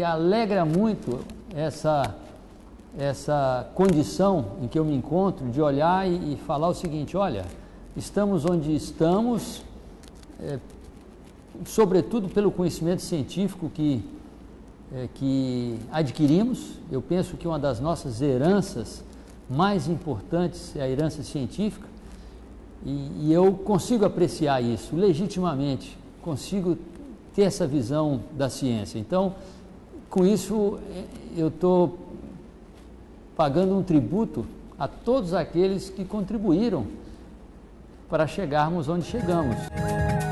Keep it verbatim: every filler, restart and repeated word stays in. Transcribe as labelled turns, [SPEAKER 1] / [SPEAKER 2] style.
[SPEAKER 1] alegra muito essa, essa condição em que eu me encontro de olhar e, e falar o seguinte: olha, estamos onde estamos, é, sobretudo pelo conhecimento científico que, é, que adquirimos. Eu penso que uma das nossas heranças mais importantes é a herança científica, e, e eu consigo apreciar isso legitimamente, consigo ter essa visão da ciência. Então, com isso, eu estou pagando um tributo a todos aqueles que contribuíram para chegarmos onde chegamos.